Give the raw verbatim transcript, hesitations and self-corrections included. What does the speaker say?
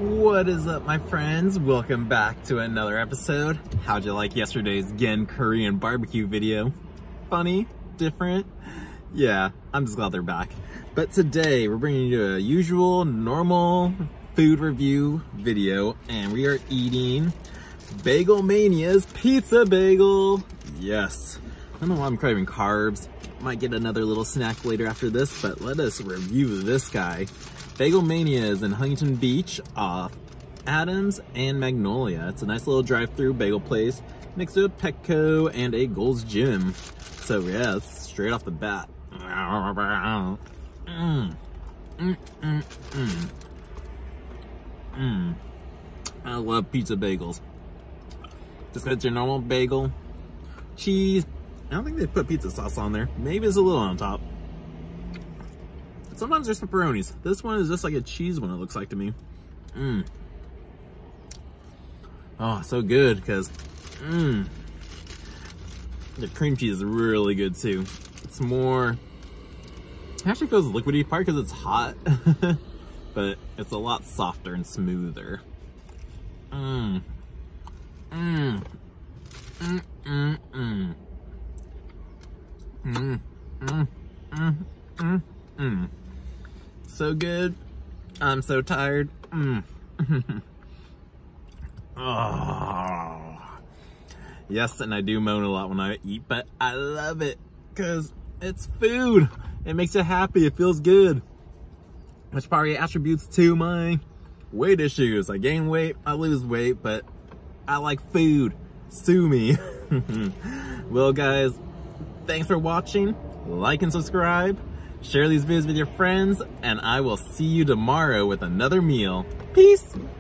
What is up, my friends? Welcome back to another episode. How'd you like yesterday's Gen Korean barbecue video? Funny? Different? Yeah, I'm just glad they're back. But today, we're bringing you a usual, normal food review video, and we are eating Bagel Mania's Pizza Bagel. Yes. I don't know why I'm craving carbs. Might get another little snack later after this, but let us review this guy. Bagel Mania is in Huntington Beach off Adams and Magnolia. It's a nice little drive-through bagel place next to a Petco and a Gold's Gym. So yeah, straight off the bat. Mm. Mm, mm, mm. Mm. I love pizza bagels. Just got your normal bagel, cheese. I don't think they put pizza sauce on there. Maybe it's a little on top. Sometimes there's pepperonis. This one is just like a cheese one, it looks like to me. Mmm. Oh, so good, because, mmm. The cream cheese is really good, too. It's more, it actually feels liquidy part because it's hot. But it's a lot softer and smoother. Mmm. Mmm. Mmm, mmm, mmm. Mmm, mmm, mmm, mmm, mmm. So good. I'm so tired. Mm. Oh. Yes, and I do moan a lot when I eat, but I love it because it's food. It makes you happy. It feels good. Which probably attributes to my weight issues. I gain weight, I lose weight, but I like food. Sue me. Well, guys, thanks for watching. Like and subscribe. Share these videos with your friends, and I will see you tomorrow with another meal. Peace!